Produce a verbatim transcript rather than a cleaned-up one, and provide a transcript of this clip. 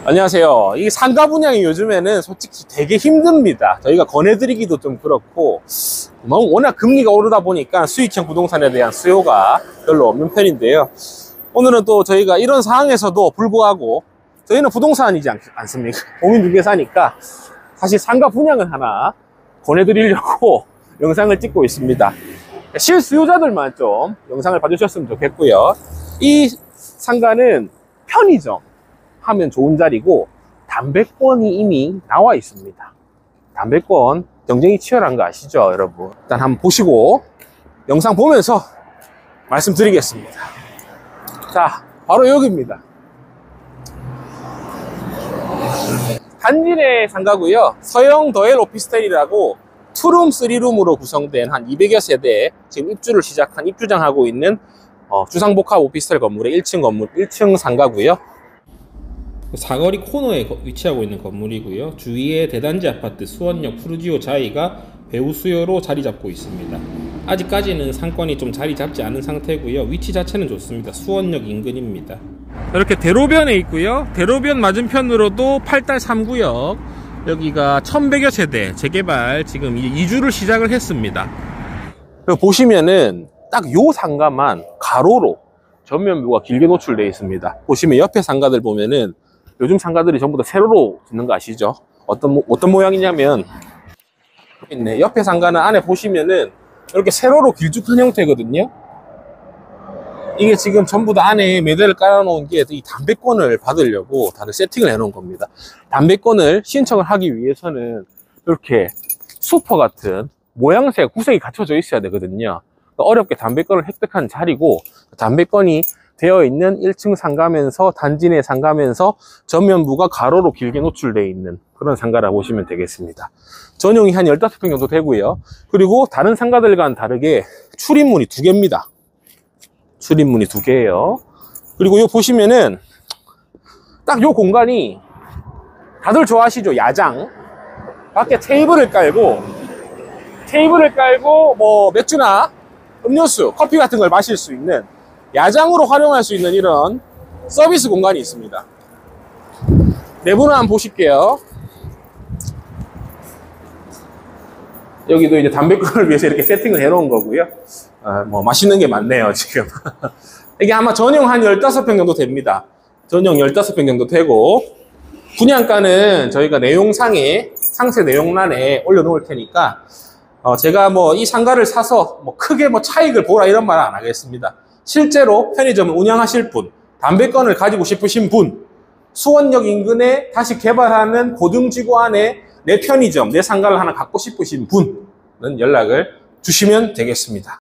안녕하세요. 이 상가 분양이 요즘에는 솔직히 되게 힘듭니다. 저희가 권해드리기도 좀 그렇고, 워낙 금리가 오르다 보니까 수익형 부동산에 대한 수요가 별로 없는 편인데요. 오늘은 또 저희가 이런 상황에서도 불구하고 저희는 부동산이지 않, 않습니까? 공인중개사니까 사실 상가 분양을 하나 권해드리려고 영상을 찍고 있습니다. 실수요자들만 좀 영상을 봐주셨으면 좋겠고요. 이 상가는 편의점 하면 좋은 자리고 담배권이 이미 나와 있습니다. 담배권 경쟁이 치열한 거 아시죠, 여러분? 일단 한번 보시고 영상 보면서 말씀드리겠습니다. 자, 바로 여기입니다. 단지 내 상가고요. 서영 더엘 오피스텔이라고 투룸, 쓰리룸으로 구성된 한 이백여 세대 지금 입주를 시작한 입주장하고 있는 어, 주상복합 오피스텔 건물의 일 층 건물, 일 층 상가고요. 사거리 코너에 위치하고 있는 건물이고요. 주위에 대단지 아파트 수원역 푸르지오 자이가 배후 수요로 자리 잡고 있습니다. 아직까지는 상권이 좀 자리 잡지 않은 상태고요. 위치 자체는 좋습니다. 수원역 인근입니다. 이렇게 대로변에 있고요. 대로변 맞은편으로도 팔달 삼 구역, 여기가 천백여 세대 재개발 지금 이주를 시작을 했습니다. 보시면은 딱 요 상가만 가로로 전면부가 길게 노출되어 있습니다. 보시면 옆에 상가들 보면은 요즘 상가들이 전부 다 세로로 짓는 거 아시죠? 어떤, 어떤 모양이냐면, 있네. 옆에 상가는 안에 보시면은 이렇게 세로로 길쭉한 형태거든요. 이게 지금 전부 다 안에 매대를 깔아놓은 게 이 담배권을 받으려고 다들 세팅을 해놓은 겁니다. 담배권을 신청을 하기 위해서는 이렇게 수퍼 같은 모양새, 구색이 갖춰져 있어야 되거든요. 어렵게 담배권을 획득한 자리고, 담배권이 되어 있는 일 층 상가면서 단지 내 상가면서 전면부가 가로로 길게 노출되어 있는 그런 상가라 보시면 되겠습니다. 전용이 한 십오 평 정도 되고요. 그리고 다른 상가들과는 다르게 출입문이 두 개입니다. 출입문이 두 개예요. 그리고 요 보시면은 딱 요 공간이 다들 좋아하시죠? 야장. 밖에 테이블을 깔고 테이블을 깔고 뭐 맥주나 음료수, 커피 같은 걸 마실 수 있는 야장으로 활용할 수 있는 이런 서비스 공간이 있습니다. 내부는 한번 보실게요. 여기도 이제 담배권을 위해서 이렇게 세팅을 해 놓은 거고요. 아, 뭐 맛있는 게 많네요, 지금. 이게 아마 전용 한 십오 평 정도 됩니다. 전용 십오 평 정도 되고, 분양가는 저희가 내용상에 상세 내용란에 올려놓을 테니까 어, 제가 뭐 이 상가를 사서 뭐 크게 뭐 차익을 보라 이런 말은 안 하겠습니다. 실제로 편의점을 운영하실 분, 담배권을 가지고 싶으신 분, 수원역 인근에 다시 개발하는 고등지구 안에 내 편의점, 내 상가를 하나 갖고 싶으신 분은 연락을 주시면 되겠습니다.